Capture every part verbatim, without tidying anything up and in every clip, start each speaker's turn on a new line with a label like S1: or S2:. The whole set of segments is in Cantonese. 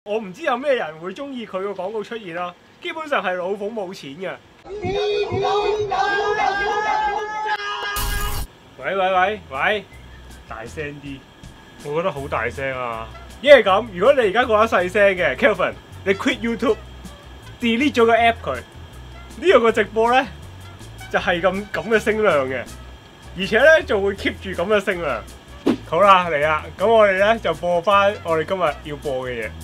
S1: 我唔知有咩人會中意佢個廣告出現咯。基本上係老馮冇錢嘅。喂喂喂喂，大聲啲！我覺得好大聲啊！因為咁，如果你而家覺得細聲嘅 Kelvin， 你 quit YouTube，delete 咗個 app 佢，呢個個直播咧就係咁咁嘅聲量嘅，而且咧仲會 keep 住咁嘅聲量。好啦，嚟啦，咁我哋咧就播翻我哋今日要播嘅嘢。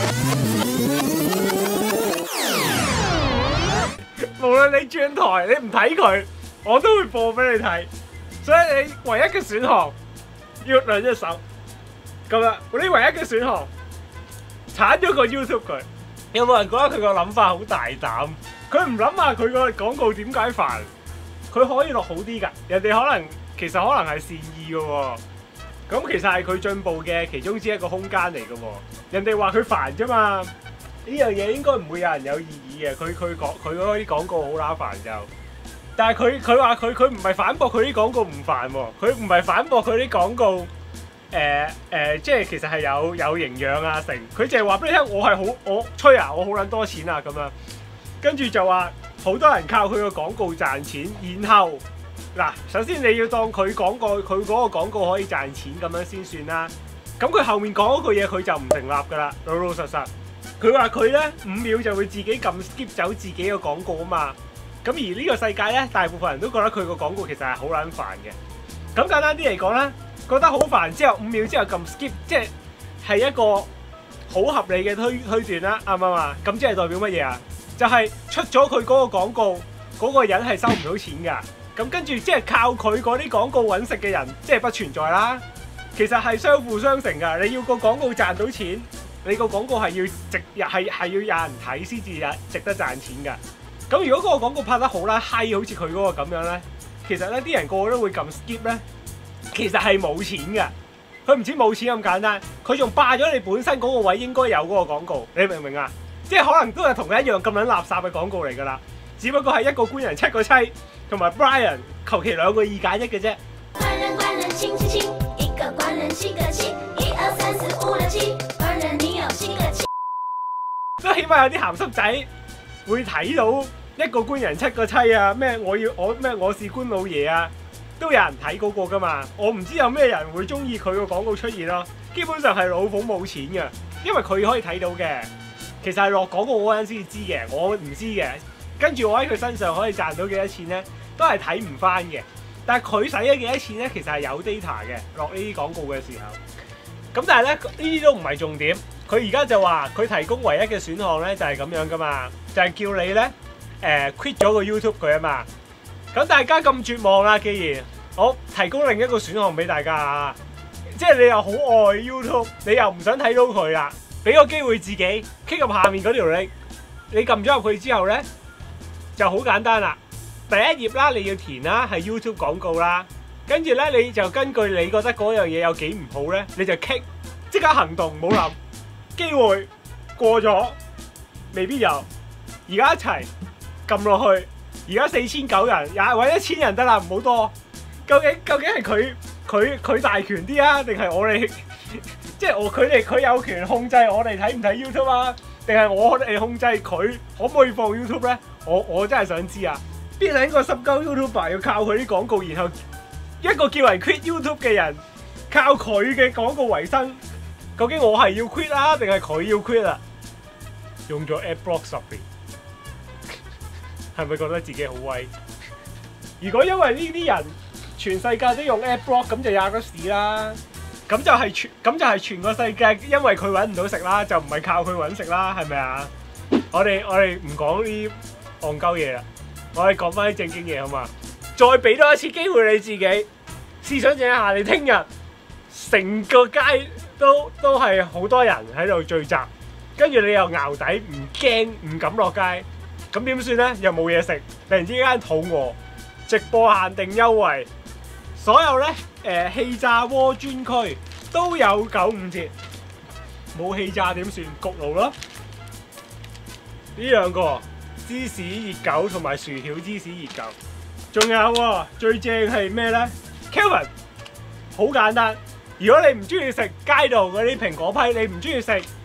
S1: 無論你轉台，你唔睇佢，我都會播俾你睇。所以你唯一嘅選項要兩隻手咁啦。你唯一嘅選項鏟咗個 YouTube 佢。有冇人覺得佢個諗法好大膽？佢唔諗下佢個廣告點解煩？佢可以落好啲㗎。人哋可能其實可能係善意嘅喎。咁其實係佢進步嘅其中之一個空間嚟嘅喎。人哋話佢煩啫嘛。呢樣嘢應該唔會有人有異議嘅。佢佢講佢嗰啲廣告好乸煩就。但係佢佢話佢佢唔係反駁佢啲廣告唔煩喎，佢唔係反駁佢啲廣告誒誒、呃呃，即係其實係有有營養啊成，佢淨係話俾你聽，我係好我吹啊，我好撚多錢啊咁樣，跟住就話好多人靠佢個廣告賺錢，然後嗱，首先你要當佢廣告佢嗰個廣告可以賺錢咁樣先算啦，咁佢後面講嗰句嘢佢就唔成立㗎啦，老老實實，佢話佢咧五秒就會自己撳 skip 走自己個廣告啊嘛。咁而呢個世界咧，大部分人都覺得佢個廣告其實係好撚煩嘅。咁簡單啲嚟講咧，覺得好煩之後五秒之後撳 skip， 即係係一個好合理嘅推推斷啦，啱唔啱啊？咁即係代表乜嘢啊？就係、是、出咗佢嗰個廣告，嗰、那個人係收唔到錢㗎。咁跟住即係靠佢嗰啲廣告揾食嘅人，即係不存在啦。其實係相輔相成㗎。你要個廣告賺到錢，你個廣告係要值係係要有人睇先至值得賺錢㗎。咁如果嗰個廣告拍得好啦，嗨好似佢嗰個咁樣咧，其實咧啲人個個都會撳 skip 咧，其實係冇錢嘅。佢唔止冇錢咁簡單，佢仲霸咗你本身嗰個位應該有嗰個廣告，你明唔明啊？即係可能都係同一樣咁撚垃圾嘅廣告嚟㗎啦，只不過係一個官人七個妻，同埋 Brian 求其兩個二揀一嘅啫。官人官人親親親，一個官人七個妻，一二三四五六七，官人你有七個妻。都起碼有啲鹹濕仔會睇到。一個官人七個妻啊！咩我要我咩我是官老爺啊！都有人睇嗰個噶嘛。我唔知有咩人會中意佢個廣告出現咯。基本上係老馮冇錢嘅，因為佢可以睇到嘅。其實係落廣告嗰陣先知嘅，我唔知嘅。跟住我喺佢身上可以賺到幾多錢咧，都係睇唔翻嘅。但係佢使咗幾多錢咧，其實係有 data 嘅，落呢啲廣告嘅時候。咁但係咧，呢啲都唔係重點。佢而家就話佢提供唯一嘅選項咧，就係咁樣噶嘛，就係叫你咧。誒、呃、quit 咗個 YouTube 佢啊嘛，咁大家咁絕望啦，既然我提供另一個選項俾大家啊，即係你又好愛 YouTube， 你又唔想睇到佢啦，俾個機會自己 click 入下面嗰條 link，你撳咗入去之後咧，就好簡單啦。第一頁啦，你要填啦，係 YouTube 廣告啦，跟住咧你就根據你覺得嗰樣嘢有幾唔好咧，你就 click 即刻行動，唔好諗，機會過咗，未必有，而家一齊。撳落去，而家四千九人，也揾一千人得啦，唔好多。究竟究竟係佢佢佢大權啲啊，定係我哋即係我佢哋佢有權控制我哋睇唔睇 YouTube 啊？定係我哋控制佢可唔可以放 YouTube 咧？我我真係想知啊！邊兩個十鳩 YouTuber 要靠佢啲廣告，然後一個叫人 quit YouTube 嘅人靠佢嘅廣告為生，究竟我係要 quit 啊，定係佢要 quit 啊？用咗 Adblock 十年。係咪覺得自己好威？如果因為呢啲人全世界都用 Adblock， 咁就有個事啦。咁就係全咁就係全個世界，因為佢揾唔到食啦，就唔係靠佢揾食啦，係咪啊？我哋我哋唔講呢啲戇鳩嘢啦，我哋講翻啲正經嘢好嘛？再俾多一次機會你自己，試想像一下，你聽日成個街都都係好多人喺度聚集，跟住你又淆底，唔驚唔敢落街。咁點算咧？又冇嘢食，突然之間肚餓，直播限定優惠，所有咧誒氣炸鍋專區都有九五折，冇氣炸點算？焗爐咯。呢兩個芝士熱狗同埋薯條芝士熱狗，仲有喎最正係咩咧 ？Kelvin 好簡單，如果你唔中意食街道嗰啲蘋果批，你唔中意食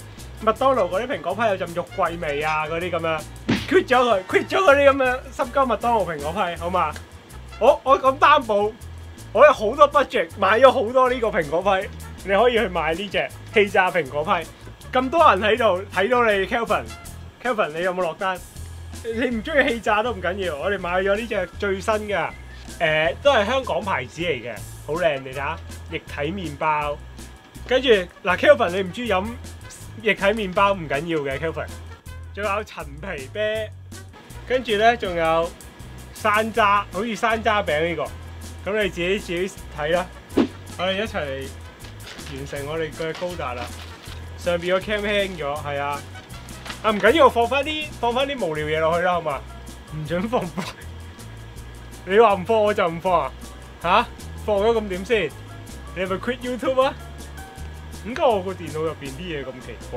S1: 麥當勞嗰啲蘋果批有陣肉桂味啊嗰啲咁樣，quit 咗佢，quit 咗嗰啲咁嘅濕鳩麥當勞蘋果批，好嘛？我我咁擔保，我有好多 budget 買咗好多呢個蘋果批，你可以去買呢隻氣炸蘋果批。咁多人喺度睇到你 Kelvin，Kelvin 你有冇落單？你唔中意氣炸都唔緊要，我哋買咗呢隻最新嘅，誒、呃、都係香港牌子嚟嘅，好靚你睇下，液體麵包。跟住嗱 Kelvin 你唔中意飲液體麵包唔緊要嘅 Kelvin， 仲有陳皮啤，跟住咧仲有山楂，好似山楂餅呢、這個，咁你自己自己睇啦。我哋一齊嚟完成我哋嘅高達啦。上邊個 cam 輕咗，係啊，啊唔緊要，放翻啲放翻啲無聊嘢落去啦，好嘛？唔准放，你話唔放我就唔放啊？吓？放咗咁點先？你係咪 quit YouTube 啊？點解我個電腦入邊啲嘢咁奇怪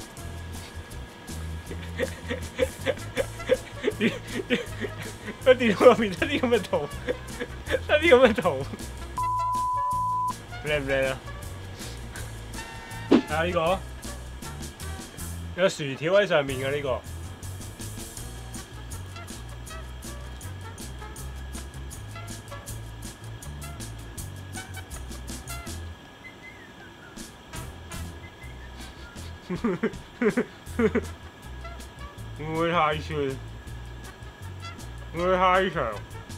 S1: 嘅？個電腦入邊得啲咁嘅圖，得啲咁嘅圖，靚唔靚啊？睇下呢個，有薯條喺上面嘅呢個。唔會太串，唔會太長，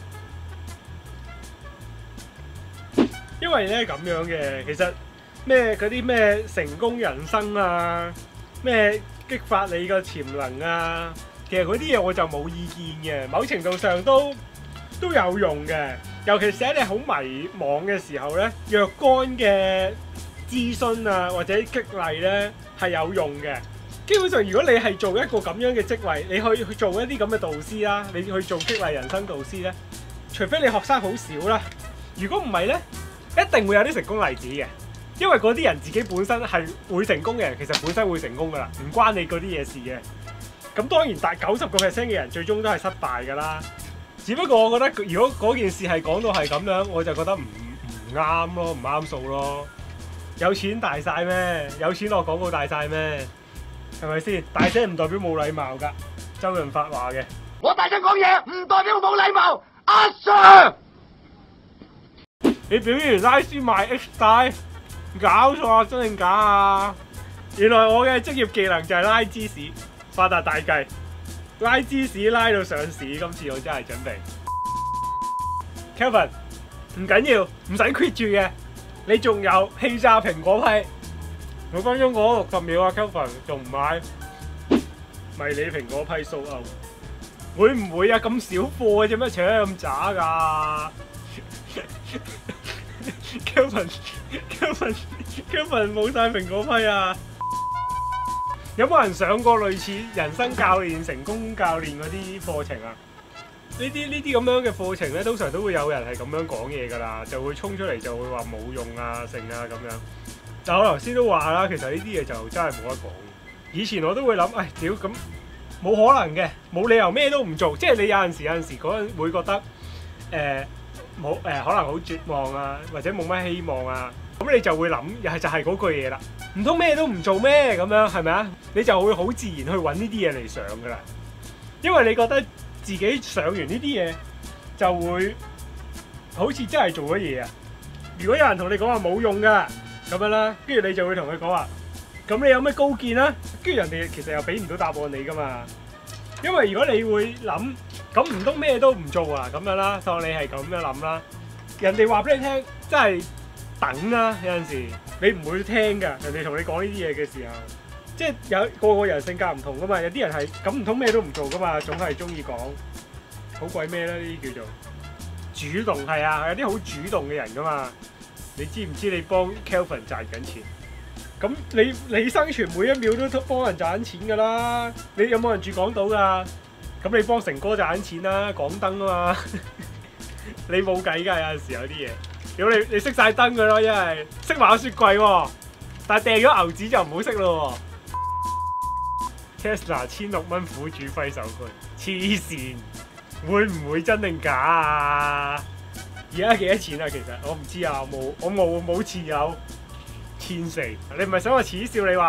S1: 因為咧咁樣嘅，其實咩嗰啲咩成功人生啊，咩激發你個潛能啊，其實嗰啲嘢我就冇意見嘅，某程度上都都有用嘅，尤其是喺你好迷惘嘅時候咧，若干嘅諮詢啊或者激勵咧係有用嘅。基本上，如果你係做一個咁樣嘅職位，你去去做一啲咁嘅導師啦，你去做激勵人生導師咧，除非你學生好少啦，如果唔係咧，一定會有啲成功例子嘅，因為嗰啲人自己本身係會成功嘅人，其實本身會成功噶啦，唔關你嗰啲嘢事嘅。咁當然，大九十個 percent 嘅人最終都係失敗噶啦。只不過我覺得，如果嗰件事係講到係咁樣，我就覺得唔唔啱咯，唔啱數咯。有錢大晒咩？有錢落廣告大晒咩？係咪先？大聲唔代表冇禮貌㗎，周潤發話嘅。我大聲講嘢唔代表冇禮貌，阿 Sir。你表現完拉絲賣 X 帶，搞錯啊！真定假啊？原來我嘅職業技能就係拉芝士，發達大計，拉芝士拉到上市。今次我真係準備。Kelvin 唔緊要，唔使 quit 住嘅，你仲有氣炸蘋果批。每分鐘講六十秒啊 ，Kelvin 仲唔買？迷你蘋果批數歐，會唔會啊？咁少貨嘅啫咩？扯咁渣㗎 ？Kelvin，Kelvin，Kelvin 冇晒蘋果批啊！有冇人上過類似人生教練、成功教練嗰啲課程啊？呢啲呢啲咁樣嘅課程咧，通常都會有人係咁樣講嘢㗎啦，就會衝出嚟就會話冇用啊、成啊咁樣。但我頭先都話啦，其實呢啲嘢就真係冇得講。以前我都會諗，唉，屌咁冇可能嘅，冇理由咩都唔做。即係你有陣時有陣時嗰陣會覺得誒冇誒可能好絕望啊，或者冇乜希望啊，咁你就會諗，又係就係嗰句嘢啦。唔通咩都唔做咩咁樣係咪啊？你就會好自然去揾呢啲嘢嚟上㗎啦。因為你覺得自己上完呢啲嘢就會好似真係做咗嘢啊。如果有人同你講話冇用㗎。咁樣啦，跟住你就會同佢講話，咁你有咩高見啊？跟住人哋其實又俾唔到答案你噶嘛，因為如果你會諗，咁唔通咩都唔做啊？咁樣啦，當你係咁樣諗啦，人哋話俾你聽，真係等啦。有陣時你唔會聽噶，人哋同你講呢啲嘢嘅時候，即係有個個人性格唔同噶嘛。有啲人係咁唔通咩都唔做噶嘛，總係中意講好鬼咩咧？呢啲叫做主動，係啊，有啲好主動嘅人噶嘛。你知唔知你幫 Kelvin 賺緊錢？咁你你生存每一秒都幫人賺緊錢㗎啦！你有冇人住港島㗎？咁你幫成哥賺緊錢啦，港燈啊嘛！你冇計㗎，有陣時有啲嘢。如果你你熄晒燈㗎咯，因為熄埋個雪櫃喎，但係掟咗牛紙就唔好熄咯喎。Tesla 千六蚊苦主揮手區，黐線，會唔會真定假啊？而家幾多錢啊？其實我唔知啊，我冇我冇冇持有千四。你唔係想我恥笑你話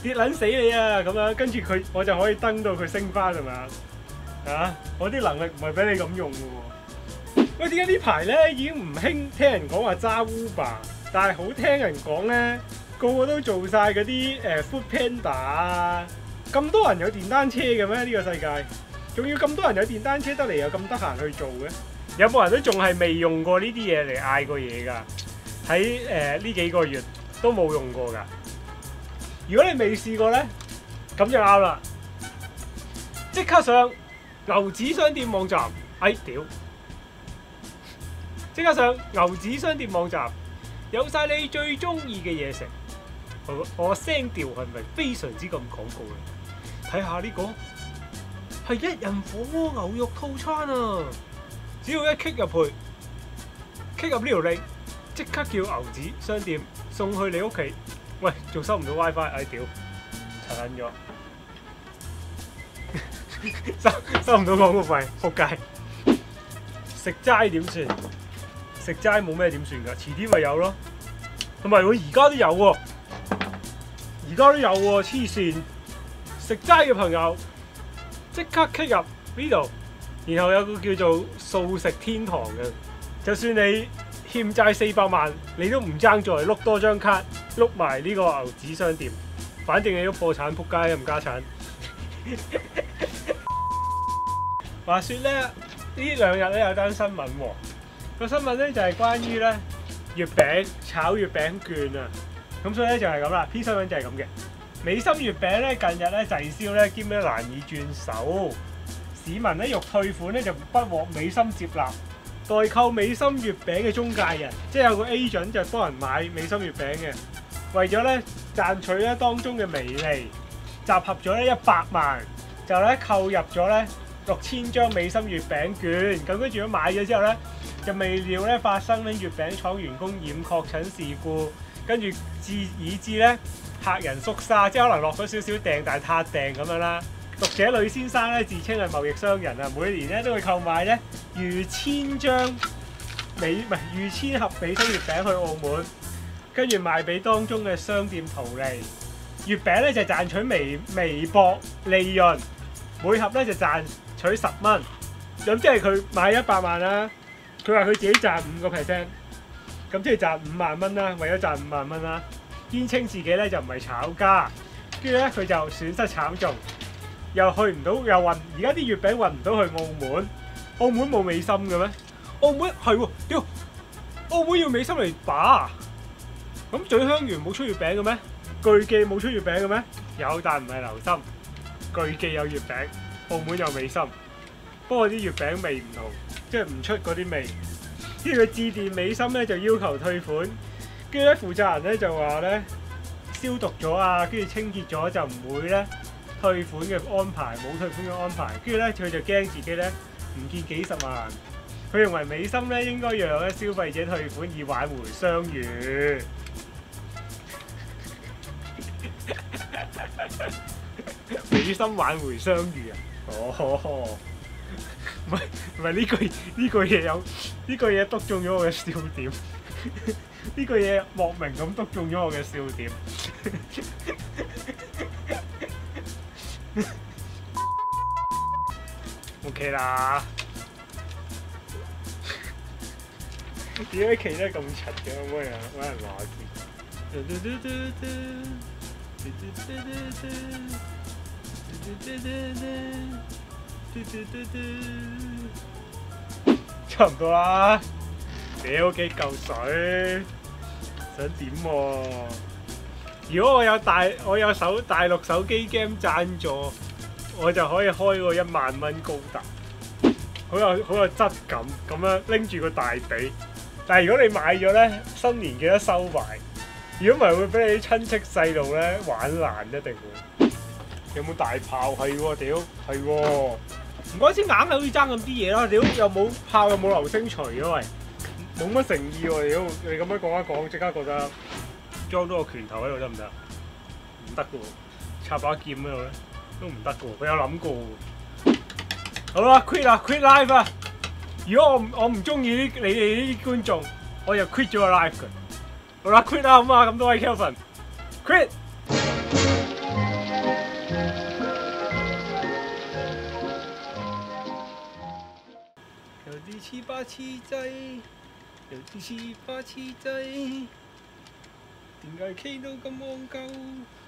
S1: 跌撚死你啊！咁樣跟住佢我就可以登到佢升翻係咪？啊！我啲能力唔係俾你咁用嘅喎。喂，點解呢排咧已經唔興聽人講話揸 Uber， 但係好聽人講咧，個個都做晒嗰啲誒 Food Panda 啊！咁多人有電單車嘅咩？呢、這個世界仲要咁多人有電單車得嚟又咁得閒去做嘅？有冇人都仲係未用過呢啲嘢嚟嗌過嘢㗎？喺誒呢幾個月都冇用過㗎。如果你未試過咧，咁就啱啦！即刻上牛子商店網站，哎屌！即刻上牛子商店網站，有晒你最中意嘅嘢食。我我聲調係咪非常之咁廣告咧？睇下呢個係一人火鍋牛肉套餐啊！只要一 click 入去 ，click 入呢條 link， 即刻叫牛子商店送去你屋企。喂，仲收唔到 WiFi？ 哎屌，柒撚咗，收收唔到廣告費，仆街！食齋點算？食齋冇咩點算㗎？遲啲咪有咯。同埋我而家都有喎，而家都有喎，黐線！食齋嘅朋友即刻 click 入呢度，然後有個叫做素食天堂嘅，就算你欠債四百萬，你都唔爭再碌多張卡，碌埋呢個牛子商店，反正你都破產仆街冚家產。話說咧，呢兩日咧有單新聞喎，個新聞咧就係關於咧月餅炒月餅券啊，咁所以咧就係咁啦，篇新聞就係咁嘅。美心月餅咧近日咧滯銷咧，兼咧難以轉手，市民咧欲退款咧就不獲美心接納。代購美心月餅嘅中介人，即係有個 agent 就幫人買美心月餅嘅，為咗咧賺取咧當中嘅微利，集合咗咧一百萬，就咧購入咗咧六千張美心月餅券。咁跟住咗買咗之後咧，就未料咧發生咧月餅廠員工染確診事故，跟住至以致咧客人縮沙，即係可能落咗少少訂，但係撻訂咁樣啦。讀者呂先生咧自稱係貿易商人啊，每年咧都會購買咧逾千張美唔係逾千盒美心月餅去澳門，跟住賣俾當中嘅商店圖利。月餅咧就賺取微微薄利潤，每盒咧就賺取十蚊。咁即係佢買一百萬啦，佢話佢自己賺五個 percent， 咁即係賺五萬蚊啦。為咗賺五萬蚊啦，堅稱自己咧就唔係炒家，跟住咧佢就損失慘重。又去唔到，又運而家啲月餅運唔到去澳門，澳門冇美心嘅咩？澳門係喎，屌！澳門要美心嚟把啊？咁咀香園冇出月餅嘅咩？巨記冇出月餅嘅咩？有，但唔係流心。巨記有月餅，澳門有美心。不過啲月餅味唔同，即係唔出嗰啲味。跟住佢致電美心咧，就要求退款。跟住咧負責人咧就話咧消毒咗啊，跟住清潔咗就唔會咧退款嘅安排，冇退款嘅安排，跟住咧佢就驚自己咧唔見幾十萬，佢認為美心咧應該讓咧消費者退款以挽回商譽。美心挽回商譽啊！哦，唔係唔係呢句呢句嘢有呢句嘢篤中咗我嘅笑點，呢句嘢莫名咁篤中咗我嘅笑點。OK 啦，點解企得咁柒嘅？可唔可以揾人話先？差唔多啦，屌幾嚿水，想點喎？如果我有大我有手大陸手機 game 贊助，我就可以開個一萬蚊高達，好有好有質感，咁樣拎住個大髀。但係如果你買咗咧，新年記得收埋。如果唔係會俾你啲親戚細路咧玩爛，一定會。有冇大炮？係喎，屌係喎。唔怪之硬係好似爭咁啲嘢啦，屌又冇炮又冇流星錘嘅喂，冇乜誠意喎，屌你咁樣講一講，即刻覺得裝多個拳頭喺度得唔得？唔得嘅喎，插把劍喺度咧。都唔得嘅喎，佢有諗過喎。好啦 ，quit 啦 ，quit live 啊！如果我我唔中意呢你哋呢啲觀眾，我就 quit 咗個 live 嘅。好啦，quit 啦，好嘛？咁多位 Kelvin，quit。 似白痴仔，又似似白痴仔，點解企到咁戇鳩？